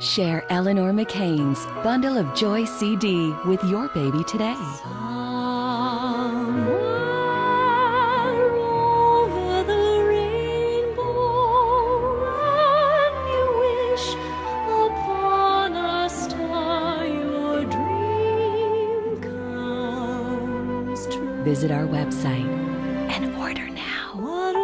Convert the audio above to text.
Share Eleanor McCain's Bundle of Joy CD with your baby today. Somewhere over the rainbow, when you wish upon a star, your dream comes true. Visit our website and order now. What